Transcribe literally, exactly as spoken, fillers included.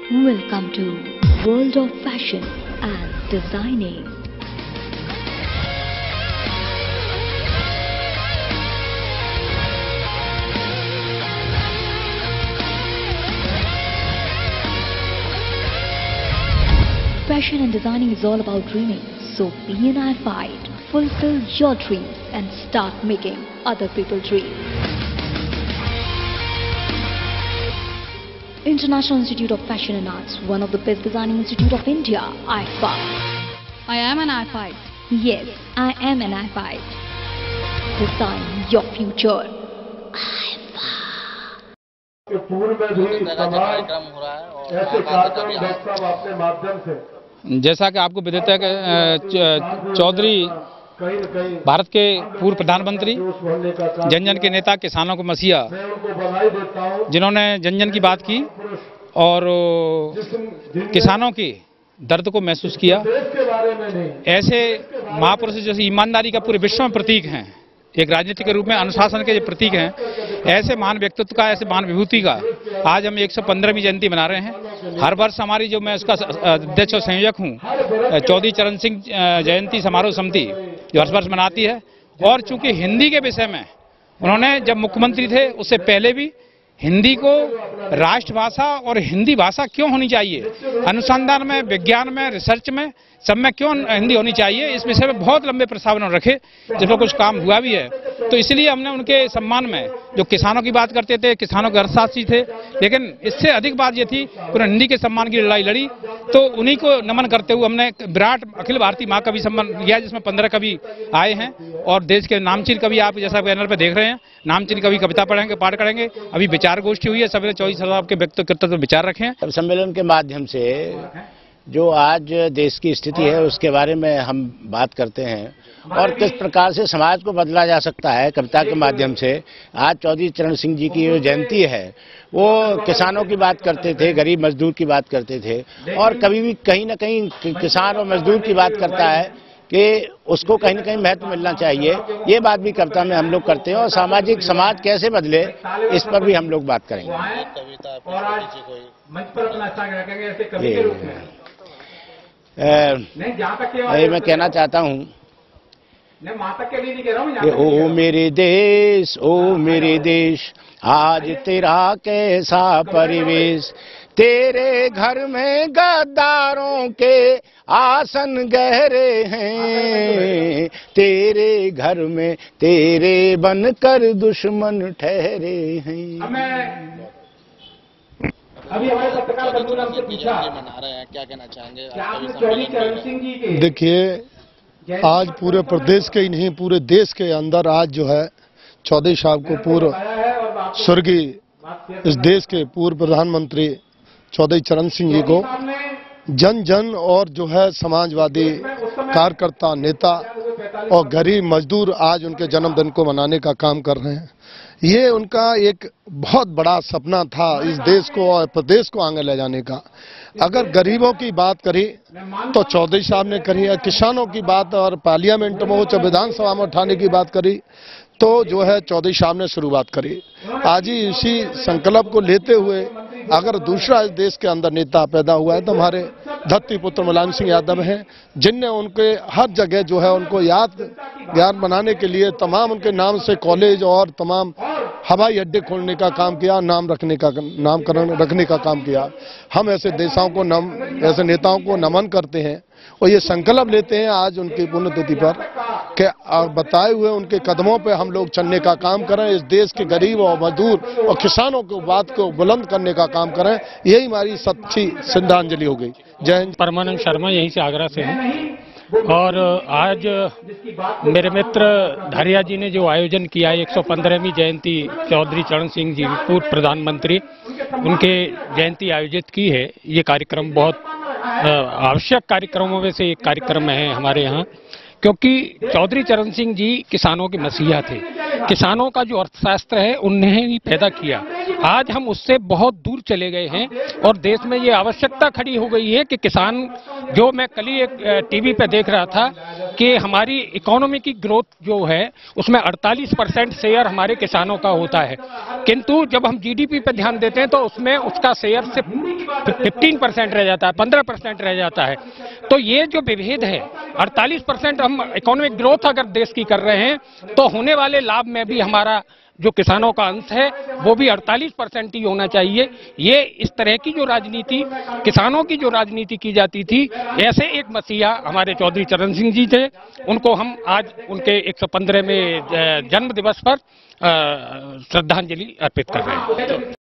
Welcome to World of Fashion and Designing. Fashion and designing is all about dreaming, so be an I fight, fulfill your dreams and start making other people dream. International Institute of Fashion and Arts, one of the best designing institute of India, I F A. I am an I fight. Yes, I am an I fight. Design your future. I F A. पूर्व में भी कार्यक्रम हो रहा है और ऐसे कार्यक्रम डॉक्टर साहब अपने माध्यम से, जैसा कि आपको विदित है कि चौधरी भारत के पूर्व प्रधानमंत्री, जन जन के नेता, किसानों को मसीहा, जिन्होंने जन जन की बात की और किसानों के दर्द को महसूस किया, ऐसे महापुरुष जैसे ईमानदारी का पूरे विश्व में प्रतीक हैं, एक राजनीति के रूप में अनुशासन के जो प्रतीक हैं, ऐसे महान व्यक्तित्व का, ऐसे महान विभूति का आज हम एक सौ पंद्रहवीं जयंती मना रहे हैं। हर वर्ष हमारी, जो मैं उसका अध्यक्ष और संयोजक हूँ, चौधरी चरण सिंह जयंती समारोह समिति, जो हर वर्ष मनाती है। और चूंकि हिंदी के विषय में उन्होंने जब मुख्यमंत्री थे उससे पहले भी हिंदी को राष्ट्रभाषा और हिंदी भाषा क्यों होनी चाहिए, अनुसंधान में, विज्ञान में, रिसर्च में, सब में क्यों हिंदी होनी चाहिए, इस विषय में बहुत लंबे प्रस्ताव रखे, जिस पर कुछ काम हुआ भी है। तो इसलिए हमने उनके सम्मान में, जो किसानों की बात करते थे, किसानों के अर्थशास्त्री थे, लेकिन इससे अधिक बात ये थी कि उन्होंने हिंदी के सम्मान की लड़ाई लड़ी। तो उन्हीं को नमन करते हुए हमने विराट अखिल भारतीय महाकवि सम्मान लिया, जिसमें पंद्रह कवि आए हैं और देश के नामचीन कवि, आप जैसा बैनर पर देख रहे हैं, नामचीन कवि कविता पढ़ेंगे, पाठ करेंगे। अभी विचार गोष्ठी हुई है, सबने चौबीस हजार के व्यक्तित्व विचार रखे हैं। सम्मेलन के माध्यम से जो आज देश की स्थिति है उसके बारे में हम बात करते हैं और किस प्रकार से समाज को बदला जा सकता है कविता के माध्यम से। आज चौधरी चरण सिंह जी की जो जयंती है, वो किसानों की बात करते थे, गरीब मजदूर की बात करते थे, और कभी भी कहीं ना कहीं किसान और मजदूर की बात करता है कि उसको कहीं ना कहीं महत्व मिलना चाहिए। ये बात भी कविता में हम लोग करते हैं और सामाजिक समाज कैसे बदले, इस पर भी हम लोग बात करेंगे। ये मैं कहना चाहता हूँ कि ओ मेरे देश, ओ मेरे देश, आज तेरा कैसा परिवेश, तेरे घर में गद्दारों के आसन गहरे हैं, तेरे घर में तेरे बनकर दुश्मन ठहरे हैं। अभी हमारे पत्रकार बंधु ने हमसे पूछा, मना रहे हैं, क्या कहना चाहेंगे? चौधरी चरण सिंह जी के, देखिए आज पूरे प्रदेश के ही नहीं, पूरे देश के अंदर आज जो है चौधरी साहब को, पूर्व स्वर्गीय इस देश के पूर्व प्रधानमंत्री चौधरी चरण सिंह जी को जन जन और जो है समाजवादी कार्यकर्ता, नेता और गरीब मजदूर आज उनके जन्मदिन को मनाने का काम कर रहे हैं। ये उनका एक बहुत बड़ा सपना था, इस देश को और प्रदेश को आगे ले जाने का। अगर गरीबों की बात करी तो चौधरी साहब ने करी है, किसानों की बात और पार्लियामेंट में, चाहे विधानसभा में उठाने की बात करी तो जो है चौधरी साहब ने शुरुआत करी। आज ही इसी संकल्प को लेते हुए अगर दूसरा इस देश के अंदर नेता पैदा हुआ है तो हमारे धरती पुत्र मुलायम सिंह यादव हैं, जिनने उनके हर जगह जो है उनको याद ज्ञान बनाने के लिए तमाम उनके नाम से कॉलेज और तमाम हवाई अड्डे खोलने का काम किया, नाम रखने का नामकरण रखने का काम किया। हम ऐसे देशों को नम ऐसे नेताओं को नमन करते हैं और ये संकल्प लेते हैं आज उनकी पुण्यतिथि पर कि बताए हुए उनके कदमों पे हम लोग चलने का काम करें, इस देश के गरीब और मजदूर और किसानों को बात को बुलंद करने का काम करें। यही हमारी सच्ची श्रद्धांजलि हो गई। जय हिंद। परमानंद शर्मा यहीं से आगरा से हैं और आज मेरे मित्र धारिया जी ने जो आयोजन किया है एक सौ पंद्रहवीं जयंती चौधरी चरण सिंह जी पूर्व प्रधानमंत्री, उनके जयंती आयोजित की है। ये कार्यक्रम बहुत आवश्यक कार्यक्रमों में से एक कार्यक्रम है हमारे यहाँ, क्योंकि चौधरी चरण सिंह जी किसानों के मसीहा थे। किसानों का जो अर्थशास्त्र है उन्हें ही पैदा किया। आज हम उससे बहुत दूर चले गए हैं और देश में ये आवश्यकता खड़ी हो गई है कि किसान, जो मैं कल ही एक टीवी पे देख रहा था कि हमारी इकोनॉमी की ग्रोथ जो है उसमें अड़तालीस परसेंट शेयर हमारे किसानों का होता है, किंतु जब हम जीडीपी पे ध्यान देते हैं तो उसमें उसका शेयर सिर्फ पंद्रह परसेंट रह जाता है, पंद्रह परसेंट रह जाता है। तो ये जो विभेद है, अड़तालीस परसेंट हम इकोनॉमिक ग्रोथ अगर देश की कर रहे हैं तो होने वाले लाभ में भी हमारा जो किसानों का अंश है वो भी अड़तालीस परसेंट ही होना चाहिए। ये इस तरह की जो राजनीति, किसानों की जो राजनीति की जाती थी, ऐसे एक मसीहा हमारे चौधरी चरण सिंह जी थे, उनको हम आज उनके एक सौ पंद्रहवें जन्म दिवस पर श्रद्धांजलि अर्पित कर रहे हैं।